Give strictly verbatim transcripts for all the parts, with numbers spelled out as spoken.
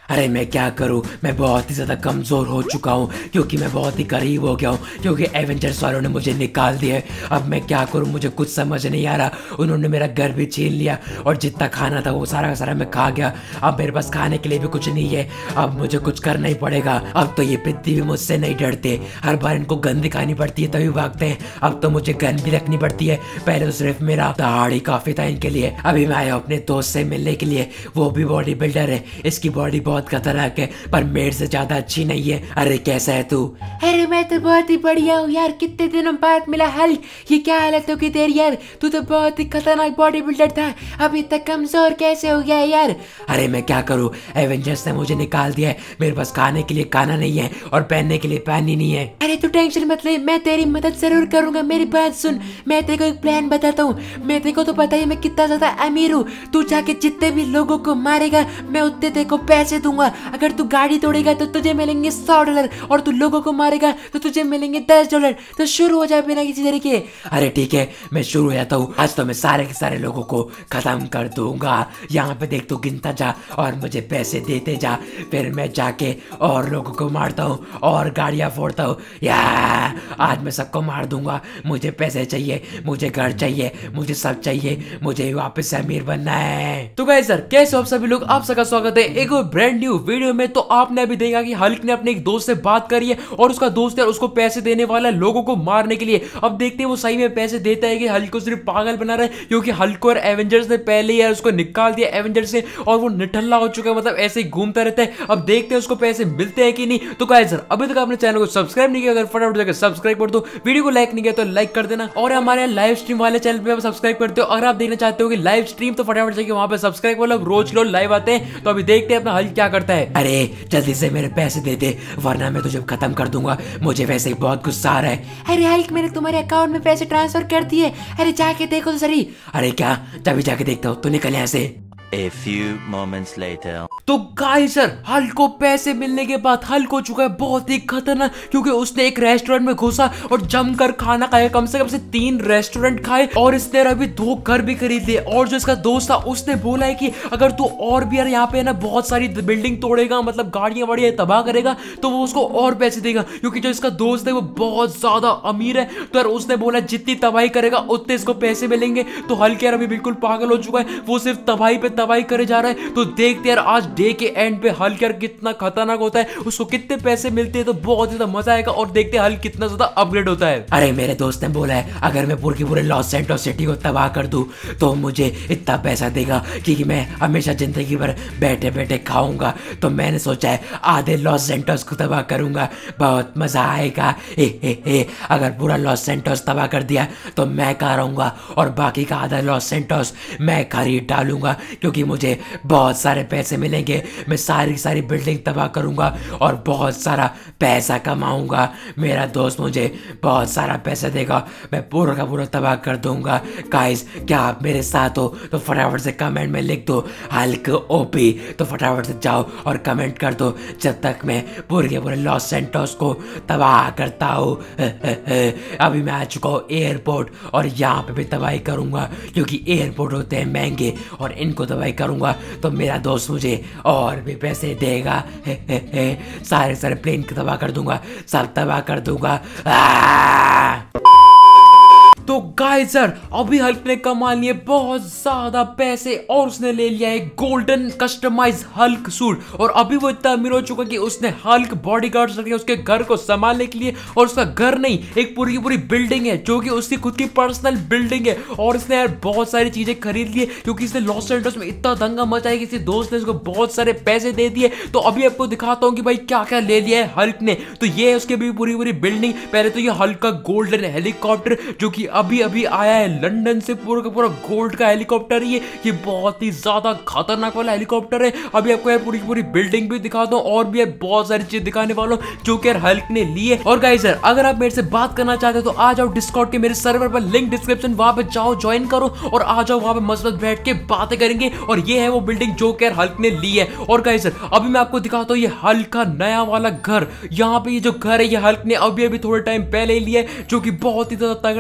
अरे मैं क्या करूं, मैं बहुत ही ज्यादा कमजोर हो चुका हूं क्योंकि मैं बहुत ही करीब हो गया हूं, क्योंकि एवेंजर्स वालों ने मुझे निकाल दिया है। अब मैं क्या करूं, मुझे कुछ समझ नहीं आ रहा। उन्होंने मेरा घर भी छीन लिया और जितना खाना था वो सारा का सारा मैं खा गया। अब मेरे पास खाने के लिए भी कुछ नहीं है। अब मुझे कुछ करना ही पड़ेगा। अब तो ये पृथ्वी भी मुझसे नहीं डरते, हर बार इनको गन दिखानी पड़ती है तभी भागते हैं। अब तो मुझे गन भी रखनी पड़ती है। पहले तो सिर्फ मेरा दहाड़ ही काफी था इनके लिए। अभी मैं आया अपने दोस्त से मिलने के लिए, वो भी बॉडी बिल्डर है। इसकी बॉडी बहुत खतरनाक है पर मेरे से ज्यादा अच्छी नहीं है। अरे कैसा है तू? अरे मैं तो बहुत ही बढ़िया हूँ यार, कितने दिनों बाद मिला हल्क। ये क्या हालत होगी तेरी यार, तू तो बहुत ही खतरनाक बॉडी बिल्डर था, अभी तक कमजोर कैसे हो गया है यार? अरे मैं क्या करूँ, एवेंजर्स ने मुझे निकाल दिया है। मेरे पास खाने के लिए खाना नहीं है और पहनने के लिए पहन ही नहीं है। अरे तू टेंशन मत ले, मैं तेरी मदद जरूर करूंगा। मेरी बात सुन, मैं तेरे को एक प्लान बताता हूँ। मैं तेरे को तो पता ही मैं कितना ज्यादा अमीर हूँ। तू जाके जितने भी लोगों को मारेगा मैं उतने तेरे को पैसे दूंगा। अगर तू गाड़ी तोड़ेगा तो तुझे मिलेंगे सौ डॉलर और तू लोगों को मारेगा तो तुझे मिलेंगे दस डॉलर। तो शुरू हो जाए बिना किसी तरीके। अरे ठीक है, मैं शुरू हो जाता हूँ। आज तो मैं सारे के सारे लोगों को खत्म कर दूंगा। यहाँ पे देख, तू गिनता जा और मुझे पैसे देते जा। फिर मैं जाके और लोगों को मारता हूँ और गाड़ियाँ फोड़ता हूँ। या आज मैं सबको मार दूंगा। मुझे पैसे चाहिए, मुझे घर चाहिए, मुझे सब चाहिए। मुझे वापस से अमीर बनना है। तो गाइस सर कैसे हो आप सभी लोग, आप सबका स्वागत है एक और ब्रांड न्यू वीडियो में। तो आपने अभी देखा कि हल्क ने अपने एक दोस्त से बात करी है और उसका दोस्त यार उसको पैसे देने वाला है लोगों को मारने के लिए। अब देखते हैं वो सही में पैसे देता है कि हल्क को सिर्फ पागल बना रहा है, क्योंकि हल्क और एवेंजर्स ने पहले यार उसको निकाल दिया एवेंजर्स से और वो निठल्ला हो चुका है, मतलब ऐसे ही घूमता रहता है। अब देखते हैं उसको पैसे मिलते हैं कि नहीं। तो गाइस सर अभी तक आपने चैनल को सब्सक्राइब नहीं किया, अगर फटाफट जाकर सब्सक्राइब कर दो। वीडियो को लाइक नहीं किया तो लाइक कर देना और हमारे लाइव स्ट्रीम वाले चैनल पे आप सब्सक्राइब करते हो। अगर आप देखना चाहते हो कि लाइव स्ट्रीम तो फटाफट जाके वहां पे सब्सक्राइब कर लो, रोज रोज लाइव आते हैं। तो अभी देखते हैं अपना हल्क क्या करता है। अरे जल्दी से मेरे पैसे दे दे वरना मैं तुझे खत्म कर दूंगा। मुझे वैसे ही बहुत गुस्सा आ रहा है। अरे हल्क, मैंने तुम्हारे अकाउंट में पैसे ट्रांसफर कर दिए। अरे जाके देखो तो सही। अरे क्या, तभी जाके देखता हूँ। तू निकल यहाँ से। A few moments later. तो गाइस सर हल्क को पैसे मिलने के बाद हल्क हो चुका है बहुत ही खतरनाक, क्योंकि उसने एक रेस्टोरेंट में घुसा और जमकर खाना खाया। कम से कम से तीन रेस्टोरेंट खाए और इसने अभी दो घर भी खरीद लिए। और जो इसका दोस्त था उसने बोला है कि अगर तू और भी यार यहाँ पे ना बहुत सारी बिल्डिंग तोड़ेगा, मतलब गाड़ियां वाड़ियां तबाह करेगा, तो वो उसको और पैसे देगा। क्योंकि जो इसका दोस्त है वो बहुत ज्यादा अमीर है, तो यार उसने बोला जितनी तबाही करेगा उतने इसको पैसे मिलेंगे। तो हल्क यार अभी बिल्कुल पागल हो चुका है, वो सिर्फ तबाही पे तबाही करे जा रहा है। तो देखते यार आज डे के एंड पे हल्क यार कितना खतरनाक होता है, उसको कितने पैसे मिलते हैं। तो बहुत ज्यादा मजा आएगा और देखते हैं हल्क कितना ज्यादा अपग्रेड होता है। अरे मेरे दोस्त ने बोला है अगर मैं पूरे पूरे लॉस सैंटोस सिटी को तबाह कर दूं तो मुझे इतना पैसा देगा कि मैं हमेशा जिंदगी भर बैठे बैठे खाऊंगा। तो मैंने सोचा है आधे लॉस सैंटोस को तबाह करूंगा, बहुत मजा आएगा। ए, ए, ए, अगर पूरा लॉस सैंटोस तबाह कर दिया तो मैं कहाँ रहूंगा और बाकी का आधा लॉस सैंटोस मैं खरीद डालूंगा, क्योंकि मुझे बहुत सारे पैसे मिलेंगे। मैं सारी सारी बिल्डिंग तबाह करूंगा और बहुत सारा पैसा कमाऊंगा। मेरा दोस्त मुझे बहुत सारा पैसा देगा, मैं पूरा का पूरा तबाह कर दूंगा। गाइस क्या आप मेरे साथ हो? तो फटाफट से कमेंट में लिख दो हल्क ओपी। तो फटाफट से जाओ और कमेंट कर दो जब तक मैं पूरे के पूरे लॉस सैंटोस को तबाह करता हूँ। अभी मैं आ चुका हूँ एयरपोर्ट और यहाँ पे भी तबाही करूंगा, क्योंकि एयरपोर्ट होते हैं महंगे और इनको तबाही करूंगा तो मेरा दोस्त मुझे और भी पैसे देगा। हे, हे, हे, सारे सारे प्लेन को तबाह कर दूंगा, सब तबाह कर दूंगा। तो गाइस सर अभी हल्क ने कमा लिए बहुत ज्यादा पैसे और उसने ले लिया है गोल्डन कस्टमाइज हल्क सूट। और अभी वो इतना अमीर हो चुका कि उसने हल्क बॉडीगार्ड्स रखे उसके घर को संभालने के लिए। और उसका घर नहीं, एक पूरी की पूरी बिल्डिंग है जो कि उसकी खुद की पर्सनल बिल्डिंग है। और इसने यार बहुत सारी चीजें खरीद ली, क्योंकि इसने लॉस एंजल्स में इतना दंगा मचाया कि इसके दोस्त ने उसको बहुत सारे पैसे दे दिए। तो अभी आपको दिखाता हूँ कि भाई क्या क्या ले लिया है हल्क ने। तो ये है उसके भी पूरी पूरी बिल्डिंग। पहले तो ये हल्क का गोल्डन हेलीकॉप्टर जो कि अभी अभी आया है लंदन से, पूरा का पूरा गोल्ड का हेलीकॉप्टर ये ये बहुत ही ज्यादा खतरनाक वाला हेलीकॉप्टर है। अभी आपको यार पूरी पूरी बिल्डिंग भी दिखा दो और भी बहुत सारी चीज दिखाने वालों जो कि यार हल्क ने ली है। और गाइस सर अगर आप मेरे से बात करना चाहते हो तो आ जाओ डिस्कॉर्ड के मेरे सर्वर पर, लिंक डिस्क्रिप्शन, वहां पे जाओ ज्वाइन करो और आ जाओ वहां पे मस्त बैठ के बातें करेंगे। और ये है वो बिल्डिंग जो कि यार हल्क ने ली है। और गाइस सर अभी मैं आपको दिखाता हूँ ये हल्क का नया वाला घर। यहाँ पे ये जो घर है ये हल्क ने अभी अभी थोड़े टाइम पहले ही लिया है, जो कि बहुत ही ज्यादा तगड़ा है। और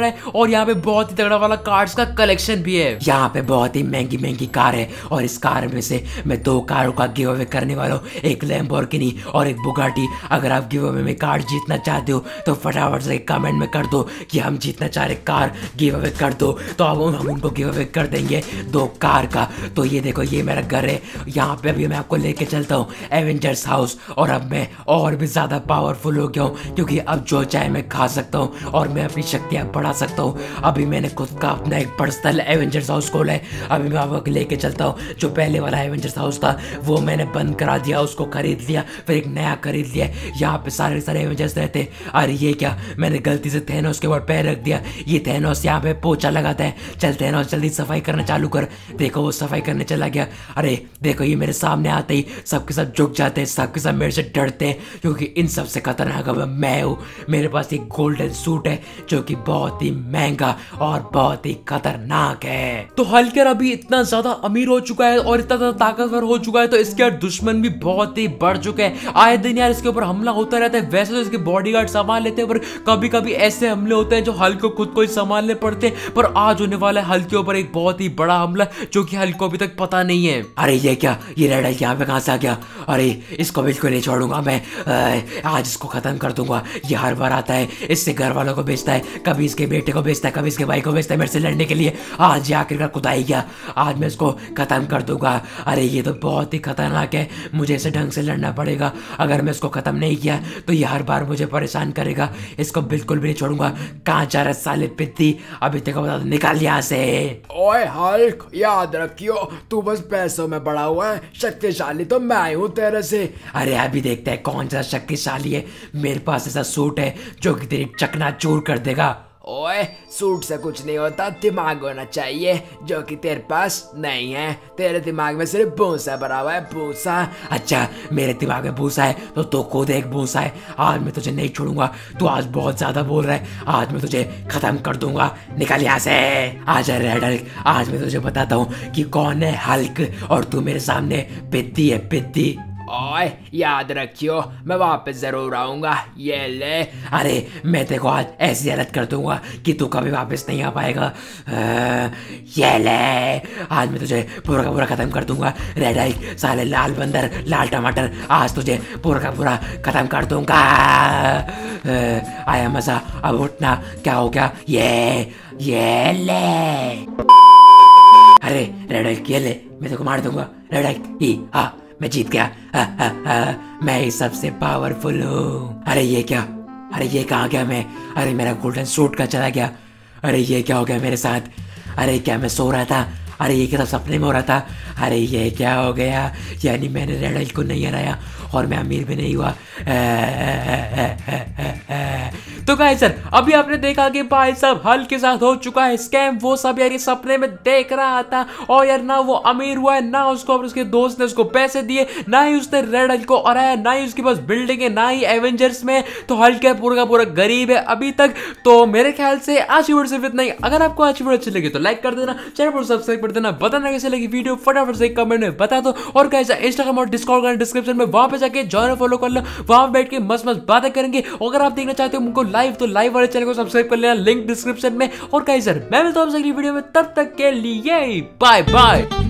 और यहाँ पे बहुत ही तगड़ा वाला कार्ड्स का कलेक्शन भी है। यहाँ पे बहुत ही महंगी महंगी कार है और इस कार में से मैं दो कारों का गिव अवे करने वाला हूँ, एक लैम्बोर्गिनी और एक बुगाटी। अगर आप गिव अवे में कार जीतना चाहते हो तो फटाफट से कमेंट में कर दो कि हम जीतना चाह रहे कार, गिव अवे कर दो, तो अब हम उनको गिव अवे कर देंगे दो कार का। तो ये देखो ये मेरा घर है, यहाँ पे अभी मैं आपको लेके चलता हूँ एवेंजर्स हाउस। और अब मैं और भी ज्यादा पावरफुल हो गया हूँ क्योंकि अब जो चाहे मैं खा सकता हूँ और मैं अपनी शक्तियाँ बढ़ा सकता हूँ। अभी मैंने खुद का अपना एक पर्सनल एवेंजर्स हाउस खोला है। अभी मैं आपको लेके चलता हूँ। जो पहले वाला एवेंजर्स हाउस था वो मैंने बंद करा दिया, उसको खरीद लिया, फिर एक नया खरीद लिया। यहाँ पे सारे सारे एवेंजर्स रहते। अरे ये क्या, मैंने गलती से थैनोस के ऊपर पैर रख दिया। ये थैनोस यहाँ पे पोछा लगाता है। चल थैनोस जल्दी सफाई करना चालू कर। देखो वो सफाई करने चला गया। अरे देखो ये मेरे सामने आते ही सबके सब झुक जाते हैं, सबके सब मेरे से डरते हैं क्योंकि इन सबसे खतरनाक अब मैं हूँ। मेरे पास एक गोल्डन सूट है जो कि बहुत ही महंगा और बहुत ही खतरनाक है। तो हल्क यार अभी इतना ज्यादा अमीर हो चुका है और इतना ज्यादा ताकतवर हो चुका है तो इसके यार दुश्मन भी बहुत ही बढ़ चुके हैं। आए दिन यार इसके ऊपर हमला होता रहता है। वैसे तो इसके बॉडीगार्ड संभाल लेते हैं पर कभी कभी ऐसे हमले होते हैं जो हल्क को खुद को ही संभालने पड़ते हैं। पर आज होने वाला है हल्क के ऊपर एक बहुत ही बड़ा हमला जो कि हल्क को अभी तक पता नहीं है। अरे ये क्या, ये रेड हल्क यहाँ पे कहाँ से आ गया? अरे इसको बिल्कुल नहीं छोड़ूंगा मैं, आज इसको खत्म कर दूंगा। ये हर बार आता है, इससे घर वालों को बेचता है, कभी इसके बेटे को बेचता है, कभी इसके भाई को बेचता है मेरे से लड़ने के लिए। आज ये आखिरकार खुद आई गया, आज मैं इसको खत्म कर दूंगा। अरे ये तो बहुत ही खतरनाक है, मुझे इसे ढंग से लड़ना पड़ेगा। अगर मैं इसको खत्म नहीं किया तो ये हर बार मुझे परेशान करेगा। इसको बिल्कुल भी नहीं छोड़ूंगा। कहाँ जा रहा साले पिद्दी, अभी तक बता दो, निकाल यहाँ से। ओए हल्क, याद रखियो तू बस पैसों में बड़ा हुआ है, शक्तिशाली तो मैं हूँ तेरे से। अरे अभी देखते हैं कौन सा शक्तिशाली है। मेरे पास ऐसा सूट है जो कि तेरी चकनाचूर कर देगा। ओए सूट से कुछ नहीं होता, दिमाग होना चाहिए जो कि तेरे पास नहीं है। तेरे दिमाग में सिर्फ भूसा भरा हुआ है, भूसा। अच्छा मेरे दिमाग में भूसा है तो तू खुद एक भूसा है। आज मैं तुझे नहीं छोड़ूंगा, तू आज बहुत ज्यादा बोल रहा है। आज मैं तुझे खत्म कर दूंगा, निकल यहाँ से। आजा रेड हल्क, आज मैं तुझे बताता हूँ कि कौन है हल्क और तू मेरे सामने पिद्दी है, पिद्दी। ओए याद रखियो मैं वापस जरूर आऊंगा, ये ले। अरे मैं तेरे को आज ऐसी हालत कर दूंगा कि तू कभी वापस नहीं आ पाएगा। आ, ये ले, आज मैं तुझे पूरा का पूरा खत्म कर दूंगा। रेड हल्क, साले लाल बंदर, लाल टमाटर, आज तुझे पूरा का पूरा खत्म कर दूंगा। आया मजा, अब उठना। क्या हो गया? ये ये ले। अरे रेड हल्क ये ले, मैं तेरे को मार दूंगा। रेड हल्क ही, हाँ मैं जीत गया। हा, हा, हा, मैं ही सबसे पावरफुल हूँ। अरे ये क्या, अरे ये कहाँ गया मैं? अरे मेरा गोल्डन सूट का चला गया। अरे ये क्या हो गया मेरे साथ? अरे क्या मैं सो रहा था? अरे ये क्या सपने में हो रहा था? अरे ये क्या हो गया? यानी मैंने रेड हल्क को नहीं हराया और मैं अमीर भी नहीं हुआ। तो गाइस सर अभी आपने देखा कि भाई साहब हल्क के साथ हो चुका है स्कैम। वो सब यार ये सपने में देख रहा था और यार ना वो अमीर हुआ है, ना उसको और उसके दोस्त ने उसको पैसे दिए, ना ही उसने रेड हल्क को हराया, ना ही उसके पास बिल्डिंग है, ना ही एवेंजर्स में। तो हल्क है पूरा का पूरा गरीब है अभी तक। तो मेरे ख्याल से आज की वीडियो सिर्फ इतना ही। अगर आपको आज की वीडियो अच्छी लगी तो लाइक कर देना, चैनल पर सब्सक्राइब कर देना, बताना कैसे लगी वीडियो फटाफट से कमेंट में बता दो। और गाइस इंस्टाग्राम और डिस्कॉर्ड का डिस्क्रिप्शन में वहां पे जाके ज्वाइन फॉलो कर लो, वहां बैठ के मस्त मस्त बातें करेंगे। अगर आप देखना चाहते हो उनको लाइव तो लाइव वाले चैनल को सब्सक्राइब कर लेना, लिंक डिस्क्रिप्शन में। और गाइस सर मैं मिलता हूं आपसे अगली वीडियो में, तब तक के लिए बाय बाय।